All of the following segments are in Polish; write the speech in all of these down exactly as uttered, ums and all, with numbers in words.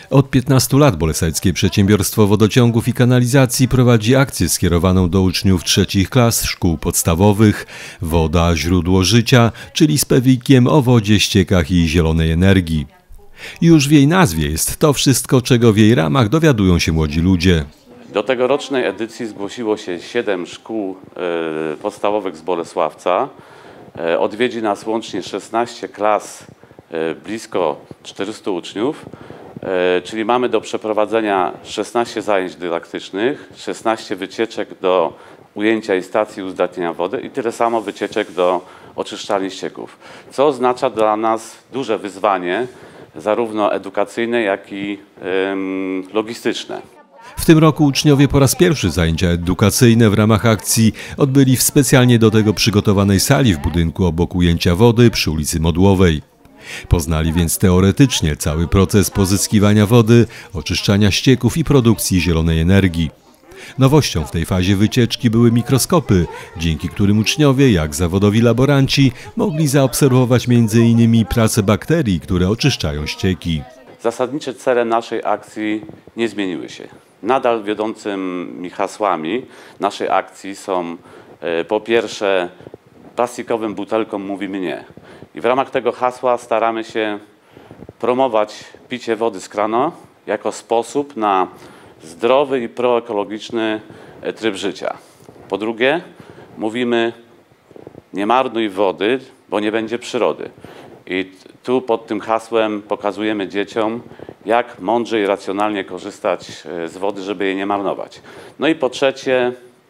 Od piętnastu lat Bolesławskie Przedsiębiorstwo Wodociągów i Kanalizacji prowadzi akcję skierowaną do uczniów trzecich klas szkół podstawowych Woda, źródło życia, czyli z pewikiem o wodzie, ściekach i zielonej energii. Już w jej nazwie jest to wszystko, czego w jej ramach dowiadują się młodzi ludzie. Do tegorocznej edycji zgłosiło się siedem szkół y, podstawowych z Bolesławca. Y, odwiedzi nas łącznie szesnaście klas, y, blisko czterystu uczniów. Czyli mamy do przeprowadzenia szesnaście zajęć dydaktycznych, szesnaście wycieczek do ujęcia i stacji uzdatniania wody i tyle samo wycieczek do oczyszczalni ścieków, co oznacza dla nas duże wyzwanie, zarówno edukacyjne, jak i ym, logistyczne. W tym roku uczniowie po raz pierwszy zajęcia edukacyjne w ramach akcji odbyli w specjalnie do tego przygotowanej sali w budynku obok ujęcia wody przy ulicy Modłowej. Poznali więc teoretycznie cały proces pozyskiwania wody, oczyszczania ścieków i produkcji zielonej energii. Nowością w tej fazie wycieczki były mikroskopy, dzięki którym uczniowie, jak zawodowi laboranci, mogli zaobserwować między innymi pracę bakterii, które oczyszczają ścieki. Zasadnicze cele naszej akcji nie zmieniły się. Nadal wiodącymi hasłami naszej akcji są e, po pierwsze plastikowym butelkom mówimy nie. I w ramach tego hasła staramy się promować picie wody z kranu jako sposób na zdrowy i proekologiczny tryb życia. Po drugie, mówimy nie marnuj wody, bo nie będzie przyrody. I tu pod tym hasłem pokazujemy dzieciom, jak mądrze i racjonalnie korzystać z wody, żeby jej nie marnować. No i po trzecie,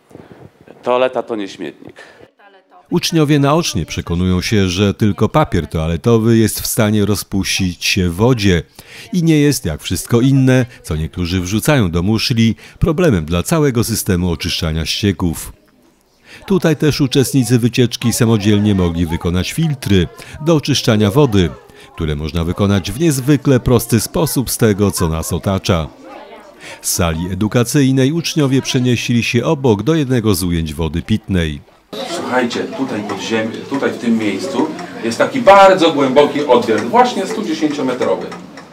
toaleta to nie śmietnik. Uczniowie naocznie przekonują się, że tylko papier toaletowy jest w stanie rozpuścić się w wodzie i nie jest, jak wszystko inne, co niektórzy wrzucają do muszli, problemem dla całego systemu oczyszczania ścieków. Tutaj też uczestnicy wycieczki samodzielnie mogli wykonać filtry do oczyszczania wody, które można wykonać w niezwykle prosty sposób z tego, co nas otacza. Z sali edukacyjnej uczniowie przenieśli się obok do jednego z ujęć wody pitnej. Słuchajcie, tutaj pod ziemią, tutaj w tym miejscu jest taki bardzo głęboki odwiert, właśnie sto dziesięciometrowy.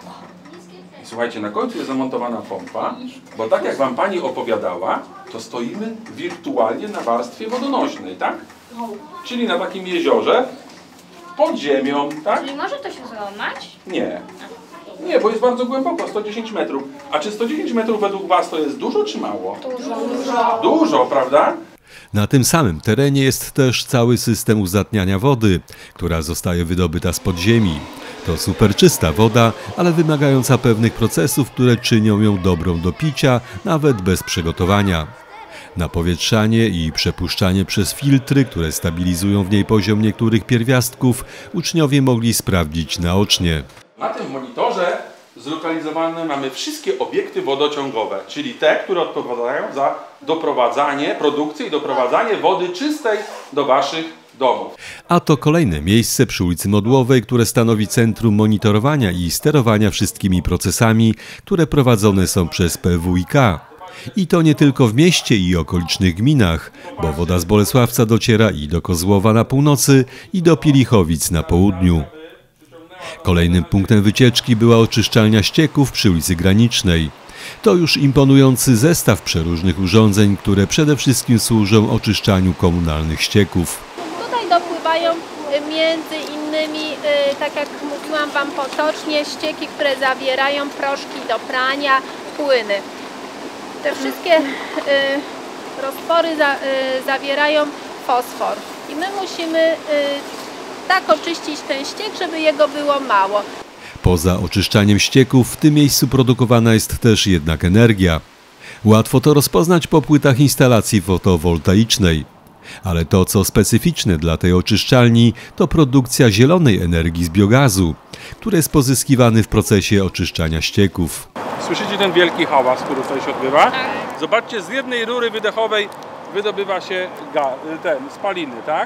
I słuchajcie, na końcu jest zamontowana pompa, bo tak jak wam pani opowiadała, to stoimy wirtualnie na warstwie wodonośnej, tak? Czyli na takim jeziorze pod ziemią, tak? Czyli może to się złamać? Nie. Nie, bo jest bardzo głęboko, sto dziesięć metrów. A czy sto dziesięć metrów według was to jest dużo czy mało? Dużo. Dużo, Dużo, prawda? Na tym samym terenie jest też cały system uzdatniania wody, która zostaje wydobyta z podziemi. To superczysta woda, ale wymagająca pewnych procesów, które czynią ją dobrą do picia, nawet bez przygotowania. Napowietrzanie i przepuszczanie przez filtry, które stabilizują w niej poziom niektórych pierwiastków, uczniowie mogli sprawdzić naocznie. Na tym monitorze zlokalizowane mamy wszystkie obiekty wodociągowe, czyli te, które odpowiadają za doprowadzanie produkcji i doprowadzanie wody czystej do waszych domów. A to kolejne miejsce przy ulicy Modłowej, które stanowi centrum monitorowania i sterowania wszystkimi procesami, które prowadzone są przez P W I K. I to nie tylko w mieście i okolicznych gminach, bo woda z Bolesławca dociera i do Kozłowa na północy, i do Pielichowic na południu. Kolejnym punktem wycieczki była oczyszczalnia ścieków przy ulicy Granicznej. To już imponujący zestaw przeróżnych urządzeń, które przede wszystkim służą oczyszczaniu komunalnych ścieków. Tutaj dopływają między innymi, tak jak mówiłam wam potocznie, ścieki, które zawierają proszki do prania, płyny. Te wszystkie roztwory zawierają fosfor i my musimy tak oczyścić ten ściek, żeby jego było mało. Poza oczyszczaniem ścieków w tym miejscu produkowana jest też jednak energia. Łatwo to rozpoznać po płytach instalacji fotowoltaicznej. Ale to, co specyficzne dla tej oczyszczalni, to produkcja zielonej energii z biogazu, który jest pozyskiwany w procesie oczyszczania ścieków. Słyszycie ten wielki hałas, który tutaj się odbywa? Zobaczcie, z jednej rury wydechowej wydobywa się ten, spaliny, tak?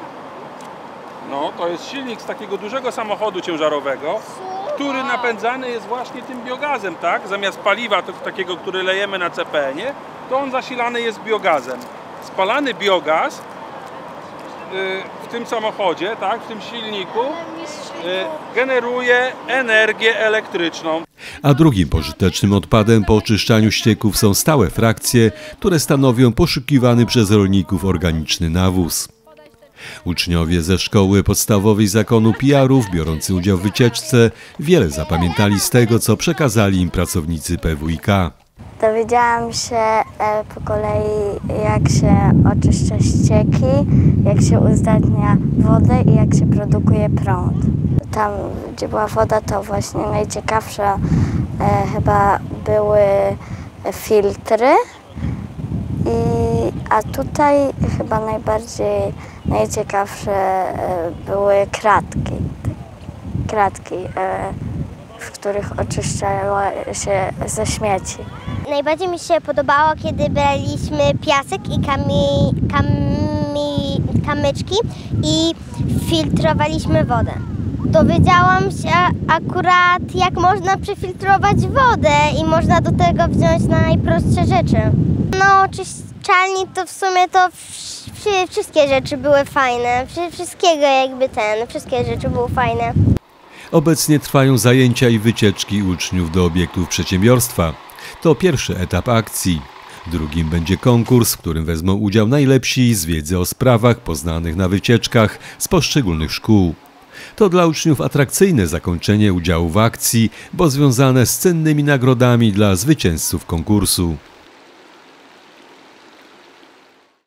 No, to jest silnik z takiego dużego samochodu ciężarowego, który napędzany jest właśnie tym biogazem, tak? Zamiast paliwa to, takiego, który lejemy na C P N-ie, to on zasilany jest biogazem. Spalany biogaz yy, w tym samochodzie, tak? W tym silniku generuje energię elektryczną. A drugim pożytecznym odpadem po oczyszczaniu ścieków są stałe frakcje, które stanowią poszukiwany przez rolników organiczny nawóz. Uczniowie ze szkoły podstawowej zakonu Pijarów, biorący udział w wycieczce, wiele zapamiętali z tego, co przekazali im pracownicy P W I K. Dowiedziałam się po kolei, jak się oczyszcza ścieki, jak się uzdatnia wodę i jak się produkuje prąd. Tam, gdzie była woda, to właśnie najciekawsze e, chyba były filtry, i, a tutaj chyba najbardziej najciekawsze e, były kratki, kratki e, w których oczyszczało się ze śmieci. Najbardziej mi się podobało, kiedy braliśmy piasek i kami, kami, kamyczki i filtrowaliśmy wodę. Dowiedziałam się akurat, jak można przefiltrować wodę i można do tego wziąć najprostsze rzeczy. No, oczyszczalni to w sumie to wszystkie rzeczy były fajne, wszystkiego jakby ten, wszystkie rzeczy były fajne. Obecnie trwają zajęcia i wycieczki uczniów do obiektów przedsiębiorstwa. To pierwszy etap akcji. Drugim będzie konkurs, w którym wezmą udział najlepsi z wiedzy o sprawach poznanych na wycieczkach z poszczególnych szkół. To dla uczniów atrakcyjne zakończenie udziału w akcji, bo związane z cennymi nagrodami dla zwycięzców konkursu.